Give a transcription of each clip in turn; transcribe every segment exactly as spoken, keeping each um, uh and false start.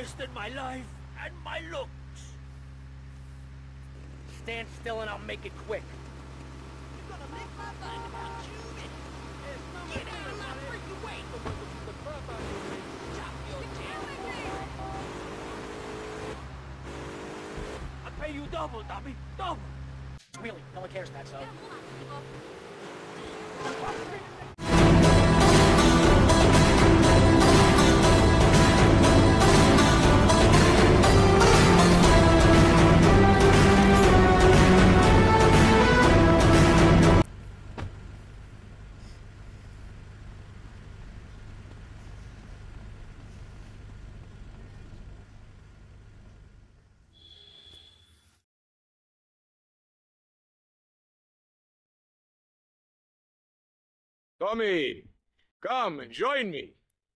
invested my life and my looks. Stand still and I'll make it quick. You're gonna make my mind about you. Get out of my freaking way. Chop your tail. I'll pay you double, dummy. Double. Really, no one cares, Patso. Tommy, come and join me.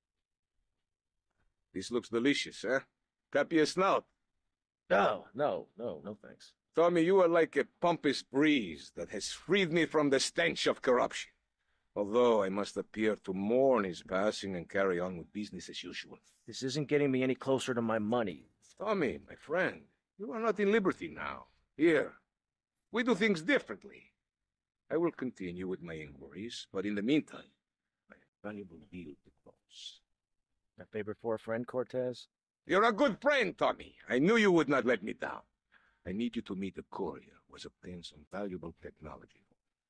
This looks delicious, eh? Tap your snout. No, no, no, no thanks. Tommy, you are like a pompous breeze that has freed me from the stench of corruption. Although I must appear to mourn his passing and carry on with business as usual. This isn't getting me any closer to my money. Tommy, my friend, you are not in liberty now. Here, we do things differently. I will continue with my inquiries, but in the meantime, I have a valuable deal to close. My favorite for a friend, Cortez? You're a good friend, Tommy. I knew you would not let me down. I need you to meet a courier who has obtained some valuable technology.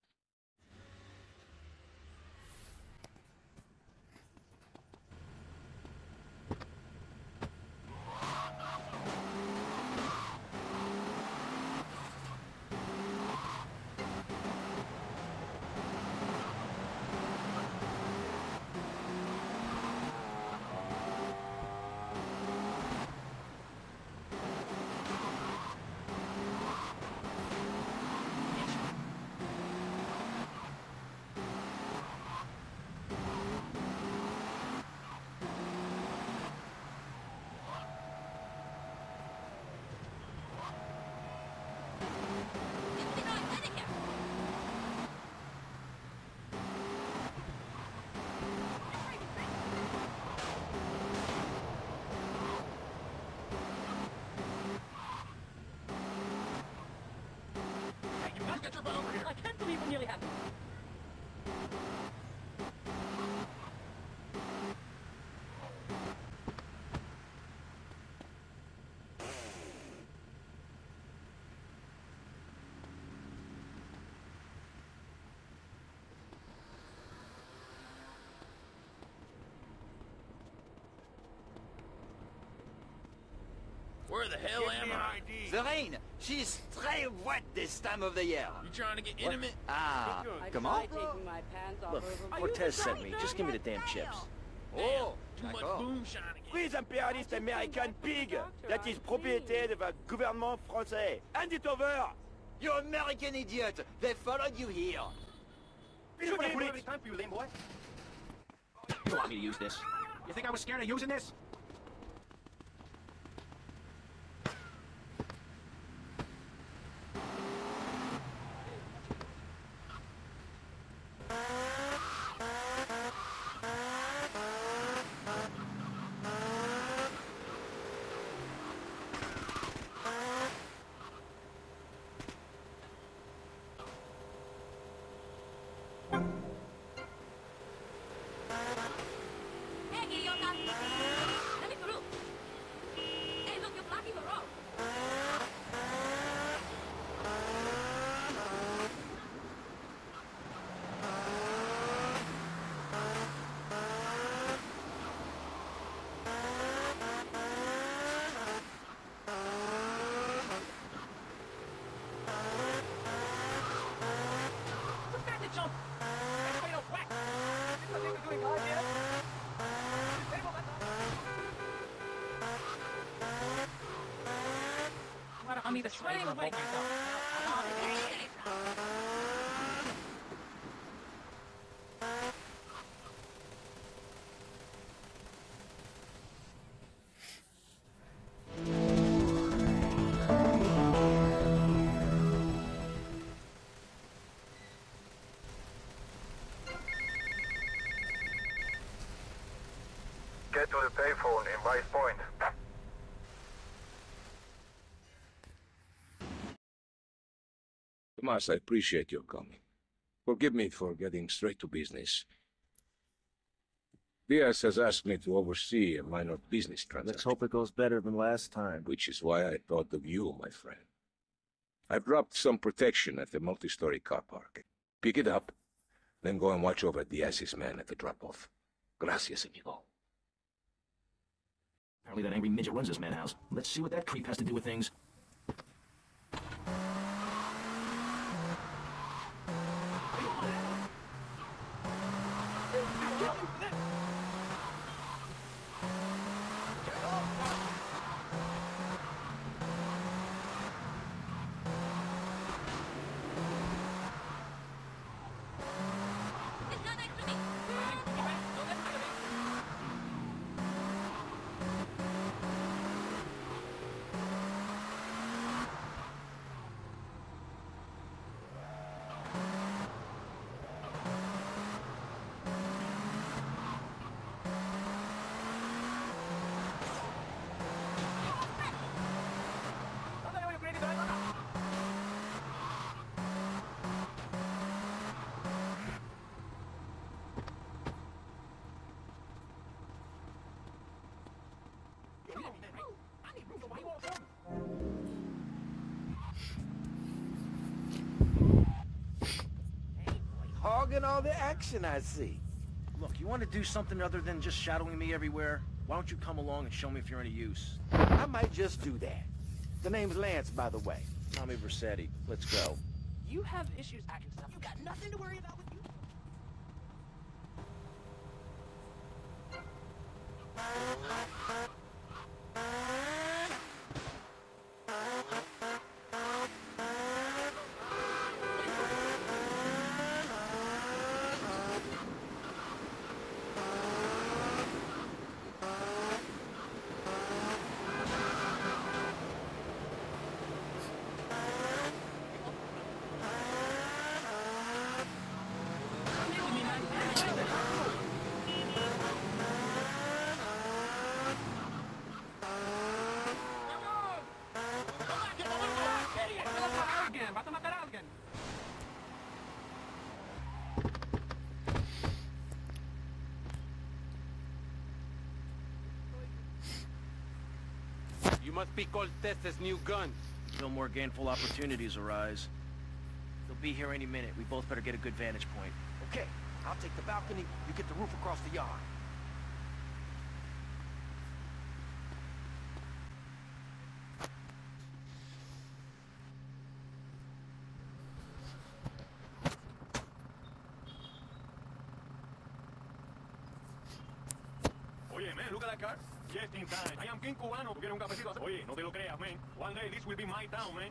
I can't believe it nearly happened. Where the hell am I? The rain. She's très wet this time of the year. You trying to get intimate? Ah, I comment? tried taking my pants off Look, over- Cortez sent me. Just give me the damn chips. Oh, Too much d'accord. moonshine again. Prise impérialiste américaine pig, that is propriété de votre gouvernement français. Hand it over! You American idiot! They followed you here. You Time police! for you, lame boy. You want me to use this? You think I was scared of using this? I'll need a train to hold myself. Get to the payphone in Vice Point. Mas, I appreciate your coming. Forgive me for getting straight to business. Diaz has asked me to oversee a minor business transaction. Let's hope it goes better than last time. Which is why I thought of you, my friend. I've dropped some protection at the multi-story car park. Pick it up, then go and watch over Diaz's man at the drop-off. Gracias, amigo. Apparently that angry midget runs this madhouse. Let's see what that creep has to do with things. Hogging all the action, I see. Look, you want to do something other than just shadowing me everywhere? Why don't you come along and show me if you're any use? I might just do that. The name's Lance, by the way. Tommy Vercetti. Let's go. You have issues acting stuff. You got nothing to worry about with you. You must be Cortez's new gun. Until more gainful opportunities arise. They'll be here any minute. We both better get a good vantage point. Okay, I'll take the balcony, you get the roof across the yard. Oye, man, look at that car. Just in time. I am King Cubano. ¿Tú quieres un cafecito? Oye, no te lo creas, man. One day this will be my town, man.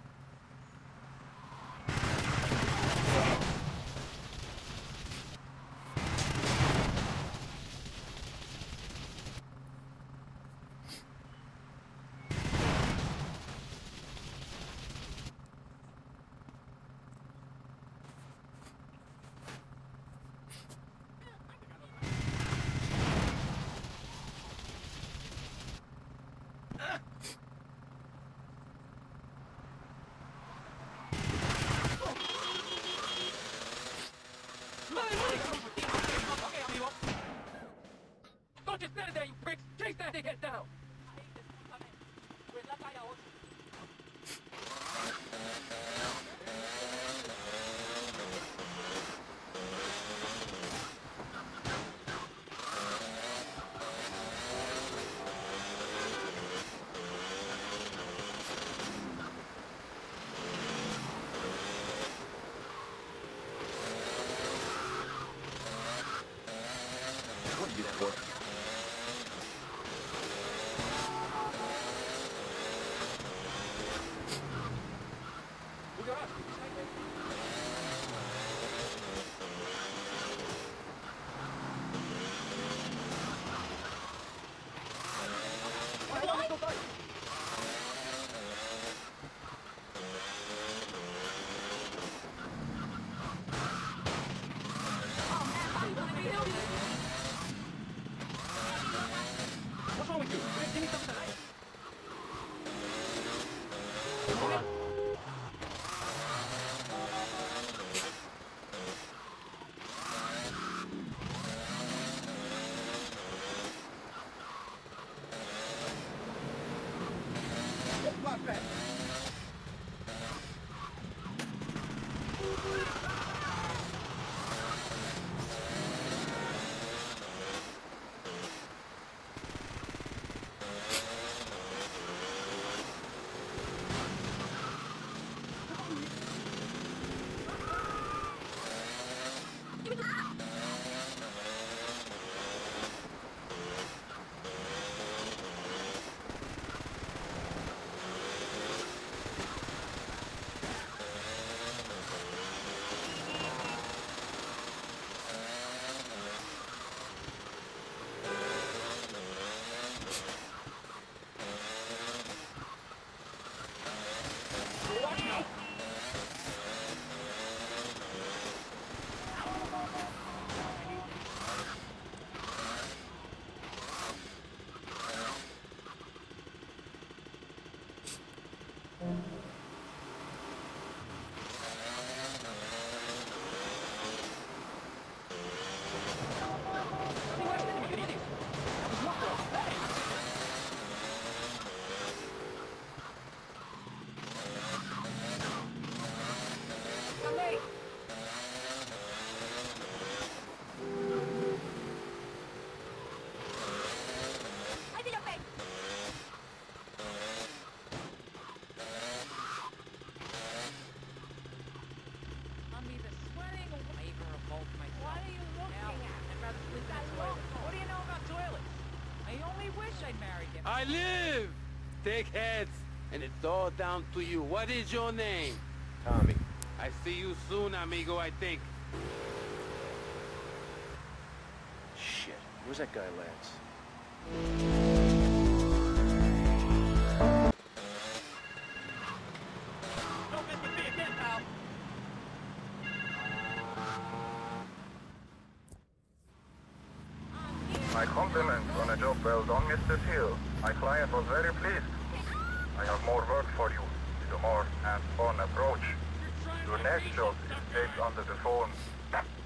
Don't just stand there, you pricks! Chase that dickhead down! I'm either sweating or I even revolt myself. What are you looking now, at? I'd rather sleep in the toilet. What do you know about toilets? I only wish I'd married him. I live! Take heads, and it's all down to you. What is your name? Tommy. I see you soon, amigo, I think. Shit. Where's that guy, Lance? Don't mess with me again, pal. My compliments on a job well done, Mister Seal. My client was very pleased. I have more work for you, with a more hands-on approach. Your next job is taped under the phone.